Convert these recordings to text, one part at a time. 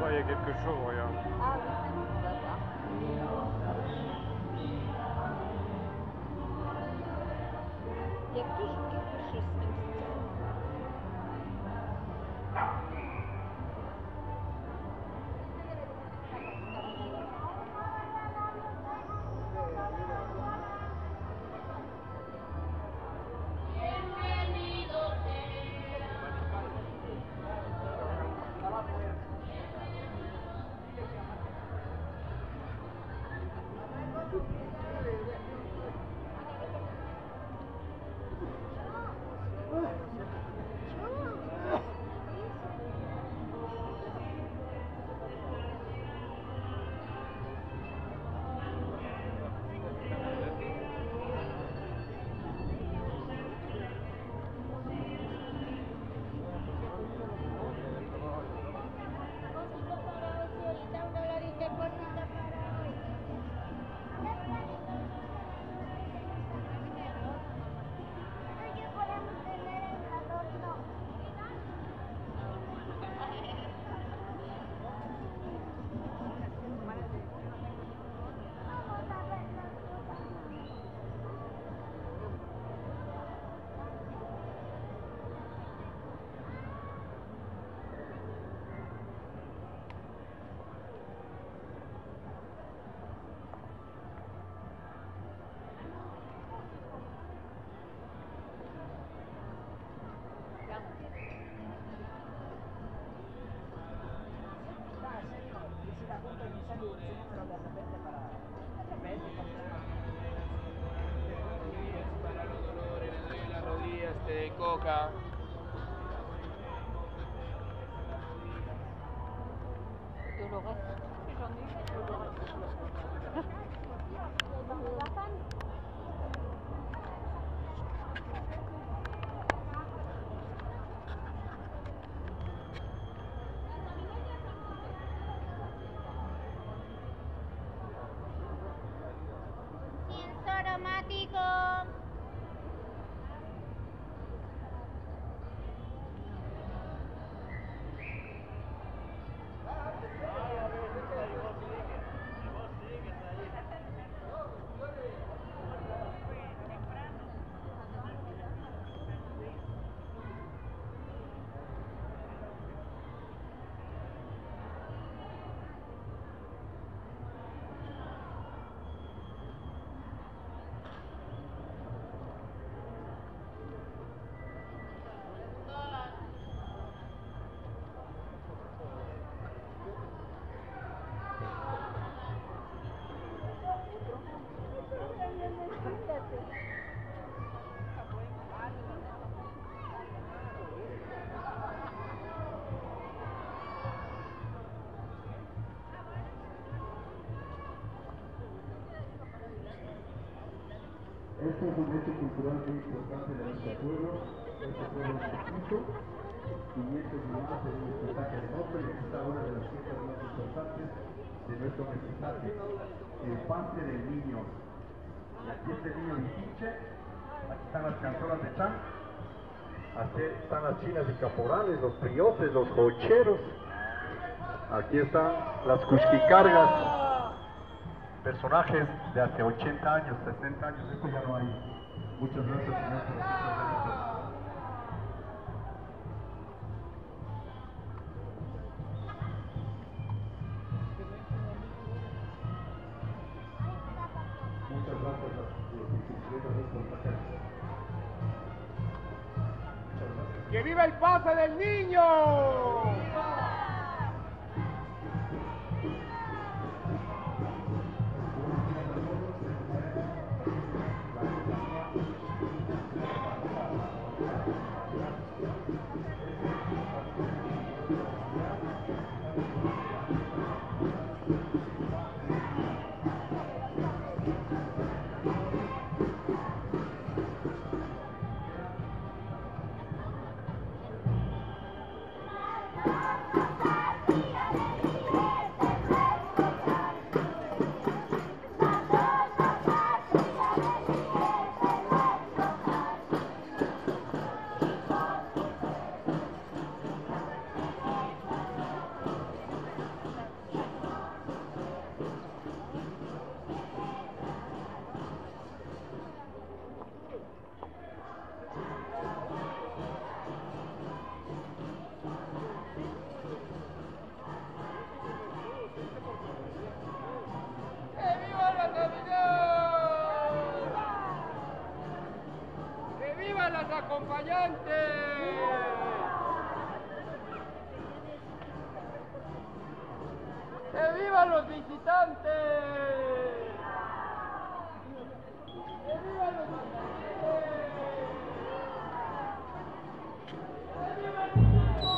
il y a quelque chose, regarde. Ah oui, on va voir. Il y a toujours quelque chose comme ça. Las rodillas de coca. Dolores. J'en ai eu des Dolores. Lienzo aromático. Este es un hecho cultural muy importante de nuestro pueblo chiquito, 500 minutos en un mestizaje de nombre, y esta es una de las fiestas más importantes de nuestro mestizaje, el pase del niño. Y aquí está el niño Vitiche, aquí están las cantoras de Chan, aquí están las chinas y caporales, los priotes, los jocheros, aquí están las cusquicargas, personajes de hace 80 años, 60 años, esto ya no hay. Muchas gracias, señor, por la Muchas gracias a los bicicletas por sacar. Muchas gracias. ¡Que viva el pase del niño! acompañantes! ¡Que vivan los visitantes! ¡Que vivan los visitantes! ¡Que viva el turismo!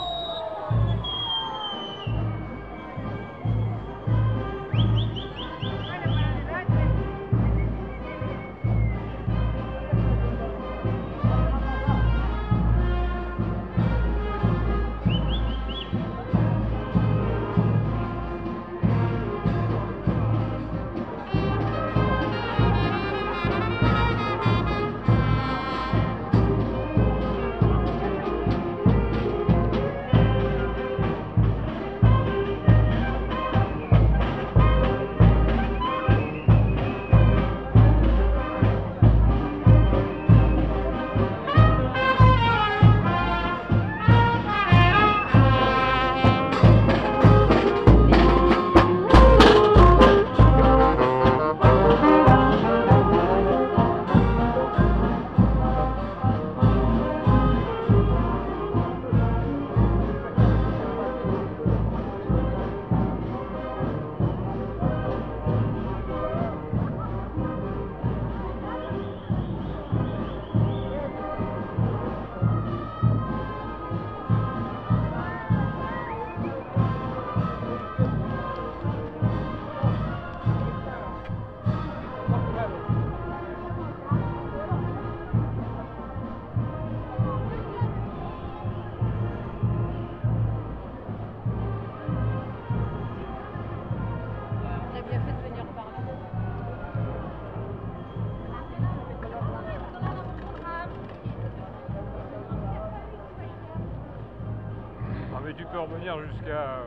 Mais tu peux revenir jusqu'à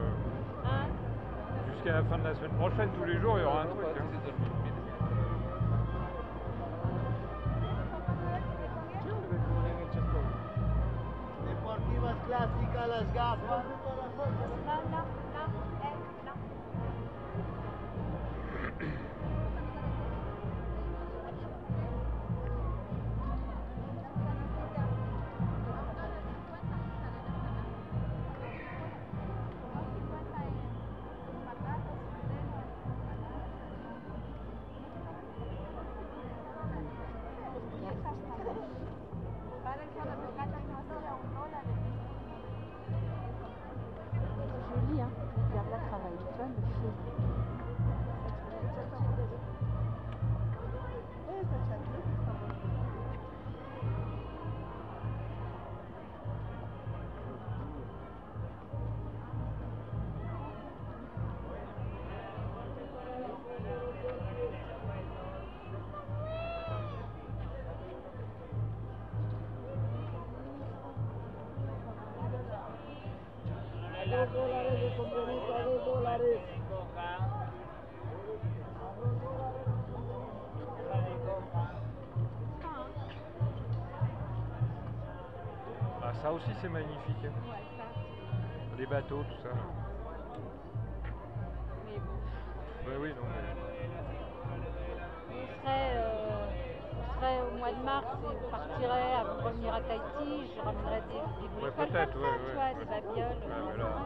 la fin de la semaine prochaine, tous les jours il y aura un truc. Hein. Deportivas clásicas, las gafas. Joli, hein. Regarde là, travail. Tu vois, le fil. $2 de complemento a $2. Ah, ça aussi c'est magnifique. Hein. Ouais, ça. Les bateaux, tout ça. Mais bon. Ouais, oui, non, mais... On serait au mois de mars et on partirait avant de revenir à Tahiti. Je ramènerais des bricoles comme ça, peut-être, tu ouais. vois, des babioles. Ouais, mais là...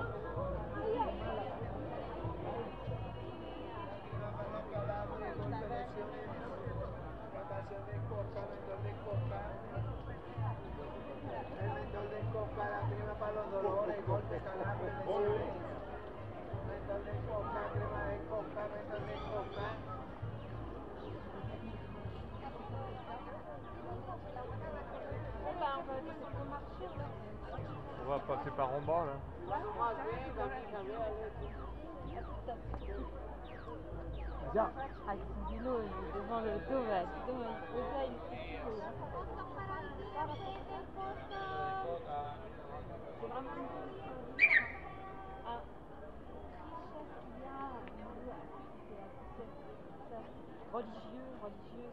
On va passer par en bas là. Ya. Ah, ils sont du lot, devant le dommage. Le gars, il est fou. C'est vraiment une ah. Religieux,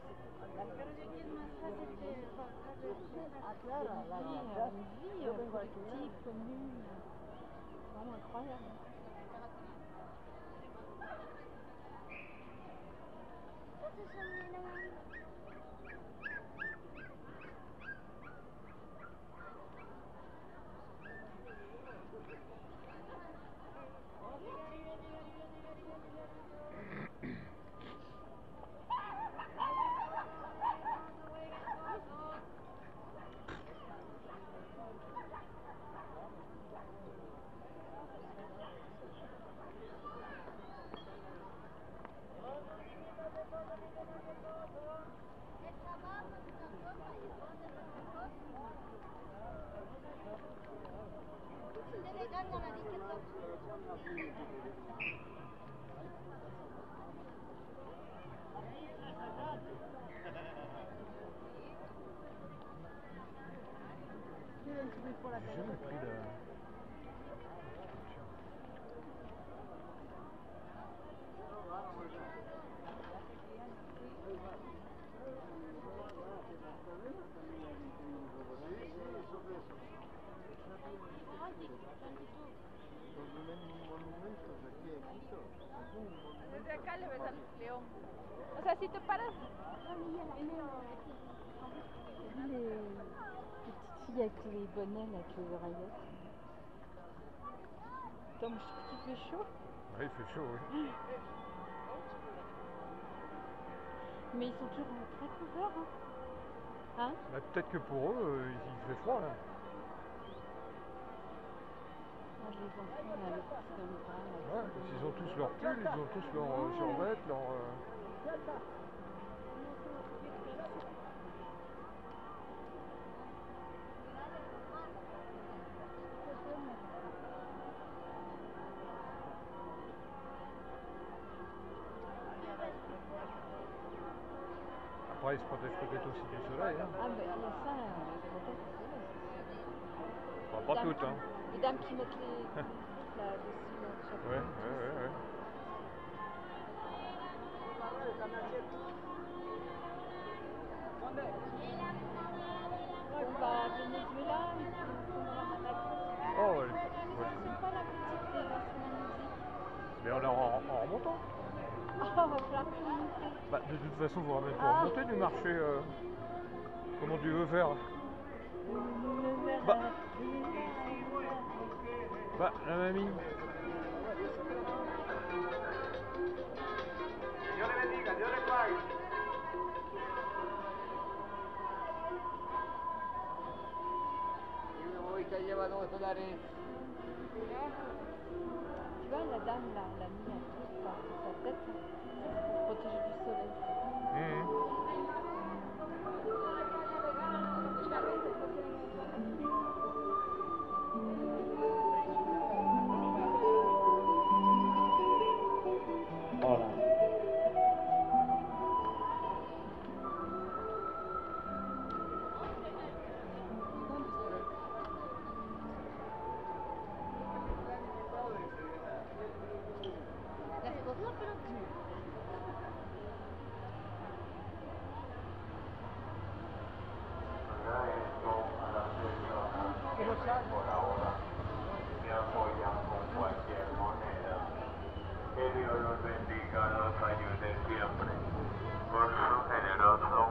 une vie collective, commune, vraiment incroyable. les bonnets là, avec les oreillettes. Attends, moi je trouve qu'il fait chaud. Oui, il fait chaud, oui. Mais ils sont toujours très couverts. Hein? Bah, peut-être que pour eux, il fait froid là. Ah, les enfants là, avec tout dans le bras. Là, Ouais, ils ont tous leur pull, ils ont tous leur survêt, leur... Après, ils se protègent peut-être aussi du soleil. Hein. Ah, mais il y a ça, peut-être. Enfin, pas toutes, hein. Les dames qui mettent les là dessus, là, chaque Ouais, fois. ouais. On va à Venezuela, on va à Marrakech. Oh, ouais. C'est pas la petite dans la musique. Mais on est en remontant. Oh, on va falloir communiquer. Bah, de toute façon, vous ramènez pour remonter du marché. Comment tu veux faire? Bah, la mamie. Dios le bendiga, Dios le pague. Que lleva $2. Tu vois, la dame là, elle a mis un truc par sa tête, là. C'est pour protéger du soleil. Hola. Por ahora me apoyan con cualquier moneda. Que Dios los bendiga, los ayude siempre. Por su generoso